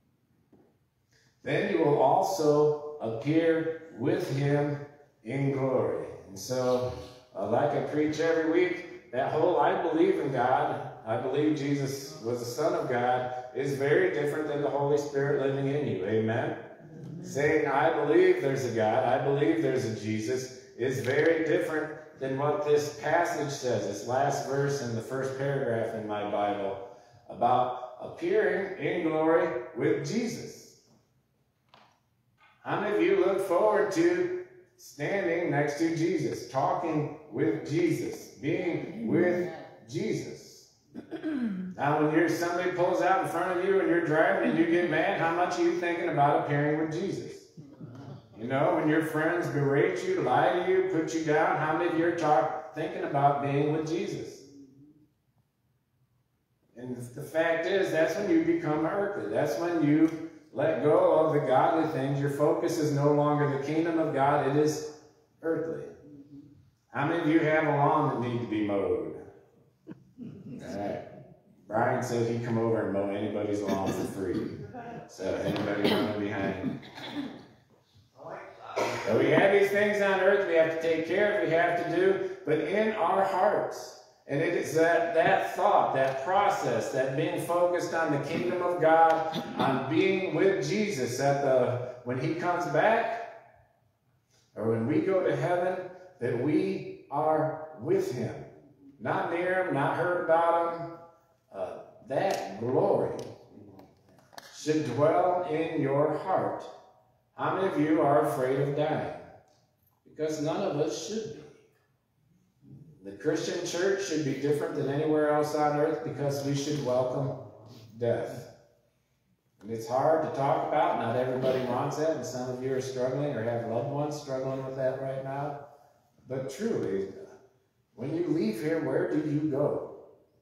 Then you will also appear with him in glory. And so, uh, like I preach every week, that whole I believe in God, I believe Jesus was the Son of God, is very different than the Holy Spirit living in you. Amen? Mm-hmm. Saying, I believe there's a God, I believe there's a Jesus, is very different than what this passage says, this last verse in the first paragraph in my Bible, about appearing in glory with Jesus. How many of you look forward to standing next to Jesus, talking with Jesus, being with Jesus? Now, when you're, somebody pulls out in front of you and you're driving and you get mad, how much are you thinking about appearing with Jesus? You know, when your friends berate you, lie to you, put you down, how many of you are talk, thinking about being with Jesus? And the fact is, that's when you become earthly. That's when you let go of the godly things. Your focus is no longer the kingdom of God, it is earthly. How many of you have a lawn that need to be mowed? All right. Brian said he'd come over and mow anybody's lawn for free. So anybody running behind? So we have these things on earth we have to take care of, we have to do, but in our hearts. And it is that, that thought, that process, that being focused on the kingdom of God, on being with Jesus at the, when he comes back, or when we go to heaven, that we are with him. Not near him, not heard about him. Uh, that glory should dwell in your heart. How many of you are afraid of dying? Because none of us should be. The Christian church should be different than anywhere else on earth because we should welcome death. And it's hard to talk about. Not everybody wants that, and some of you are struggling or have loved ones struggling with that right now. But truly, when you leave here, where do you go?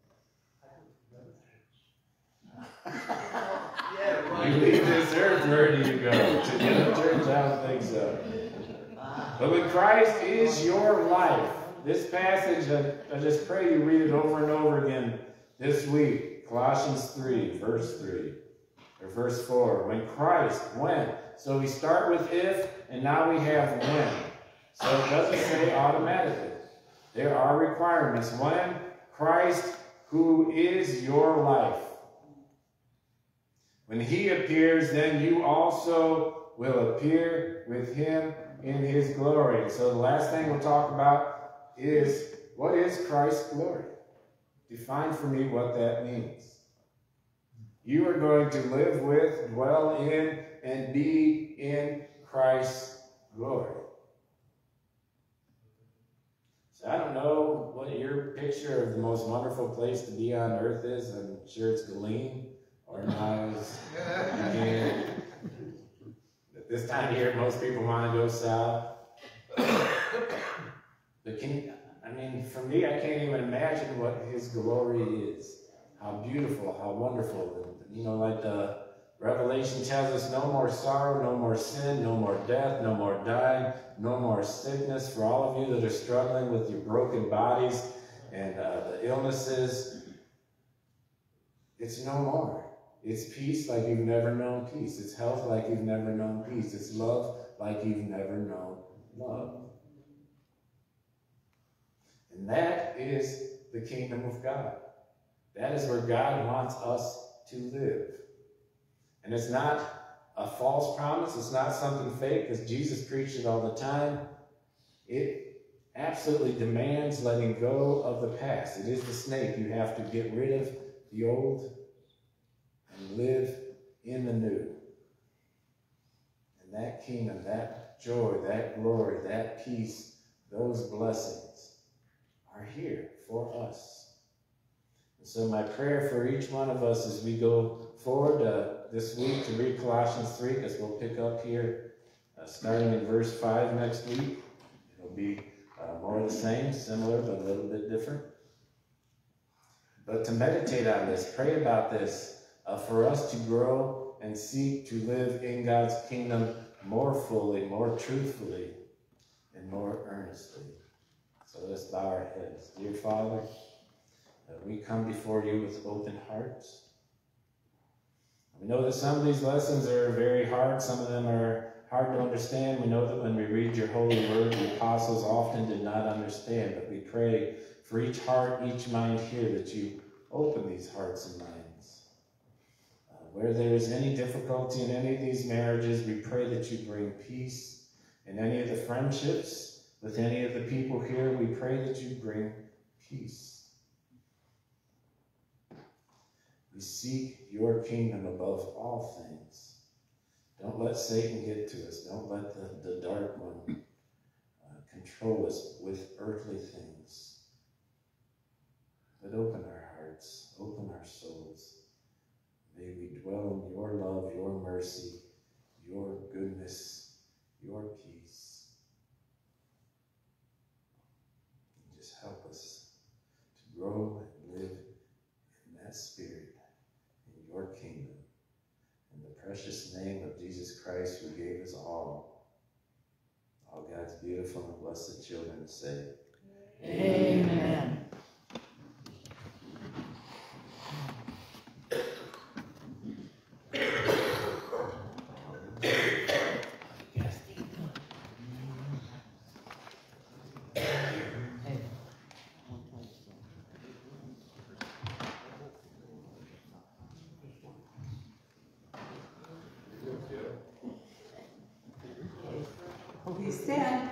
Yeah, right. You leave this earth, where do you go? To the church? I don't think so. But when Christ is your life, this passage, I, I just pray you read it over and over again this week. Colossians three, verse three, or verse four. When Christ, when. So we start with if, and now we have when. So it doesn't say automatically. There are requirements. When Christ, who is your life. When he appears, then you also will appear with him in his glory. So the last thing we'll talk about is, what is Christ's glory? Define for me what that means. You are going to live with, dwell in, and be in Christ's glory. So I don't know what your picture of the most wonderful place to be on earth is. I'm sure it's Galeen or Niles. Again, at this time of year, most people want to go south. But can, I mean, for me, I can't even imagine what his glory is. How beautiful, how wonderful. You know, like the Revelation tells us, no more sorrow, no more sin, no more death, no more dying, no more sickness. For all of you that are struggling with your broken bodies and uh, the illnesses, it's no more. It's peace like you've never known peace. It's health like you've never known peace. It's love like you've never known love. And that is the kingdom of God. That is where God wants us to live. And it's not a false promise. It's not something fake, because Jesus preached it all the time. It absolutely demands letting go of the past. It is the snake. You have to get rid of the old and live in the new. And that kingdom, that joy, that glory, that peace, those blessings are here for us. And so my prayer for each one of us as we go forward uh, this week to read Colossians three, because we'll pick up here uh, starting in verse five next week. It'll be uh, more of the same, similar, but a little bit different. But to meditate on this, pray about this, uh, for us to grow and seek to live in God's kingdom more fully, more truthfully, and more earnestly. So let's bow our heads. Dear Father, uh, we come before you with open hearts. We know that some of these lessons are very hard. Some of them are hard to understand. We know that when we read your holy word, the apostles often did not understand. But we pray for each heart, each mind here, that you open these hearts and minds. Uh, where there is any difficulty in any of these marriages, we pray that you bring peace. In any of the friendships with any of the people here, we pray that you bring peace. We seek your kingdom above all things. Don't let Satan get to us. Don't let the, the dark one uh, control us with earthly things. But open our hearts, open our souls. May we dwell in your love, your mercy, your goodness, your peace. And just help us to grow and live in that spirit, in your kingdom. In the precious name of Jesus Christ, who gave us all, all God's beautiful and blessed children, say, Amen. Please stand.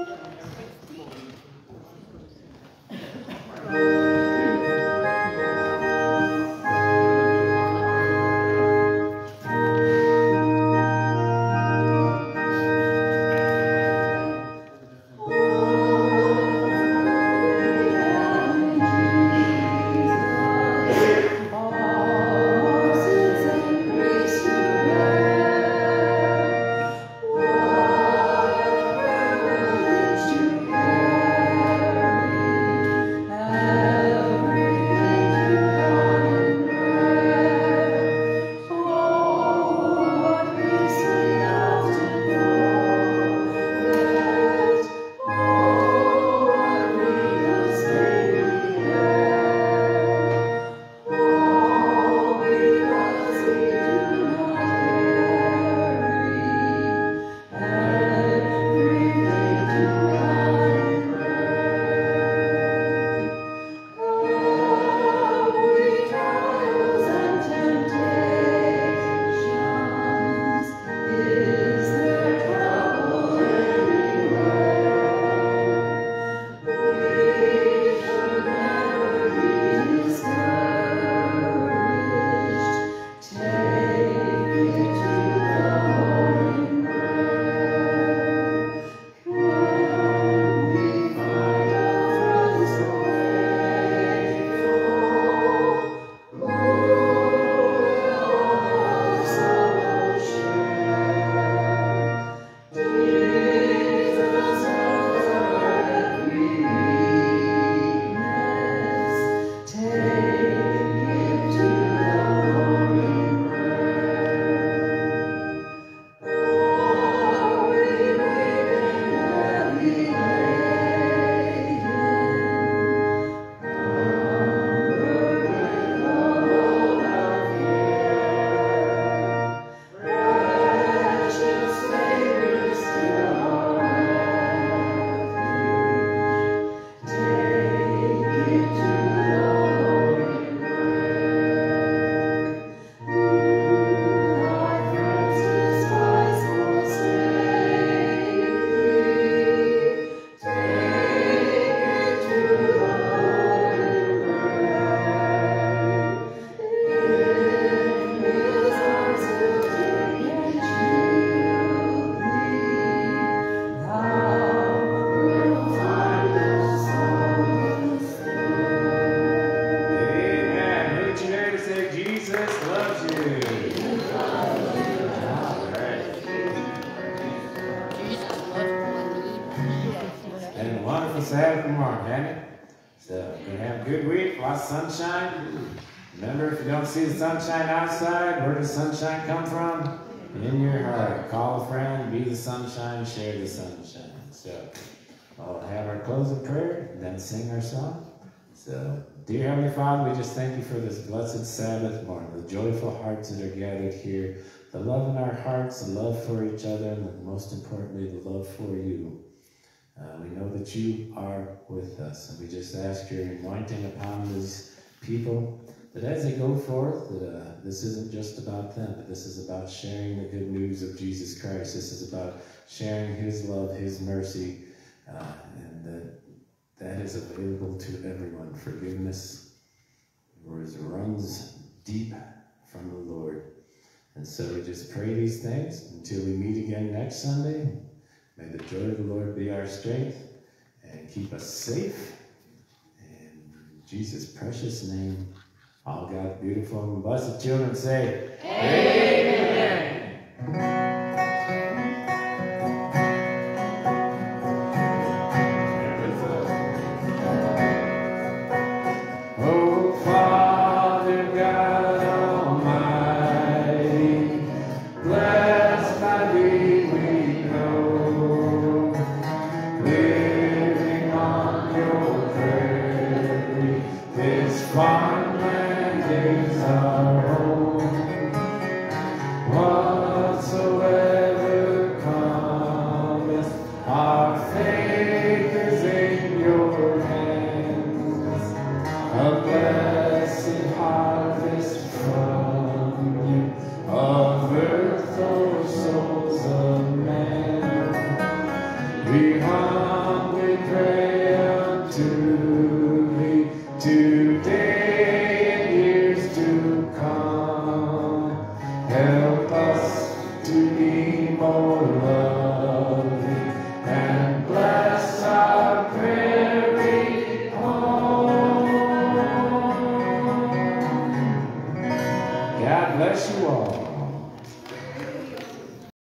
Saturday morning, hadn't it? So, you have a good week, lots of sunshine. Remember, if you don't see the sunshine outside, where does sunshine come from? In your heart. Call a friend, be the sunshine, share the sunshine. So, I'll have our closing prayer, and then sing our song. So, dear Heavenly Father, we just thank you for this blessed Sabbath morning, the joyful hearts that are gathered here, the love in our hearts, the love for each other, and most importantly, the love for you. Uh, we know that you are with us, and we just ask your anointing upon these people, that as they go forth, that uh, this isn't just about them, but this is about sharing the good news of Jesus Christ. This is about sharing his love, his mercy, uh, and that that is available to everyone. Forgiveness runs deep from the Lord. And so we just pray these things until we meet again next Sunday. May the joy of the Lord be our strength and keep us safe. In Jesus' precious name, all God's beautiful and blessed children say, Amen. Amen. Hello,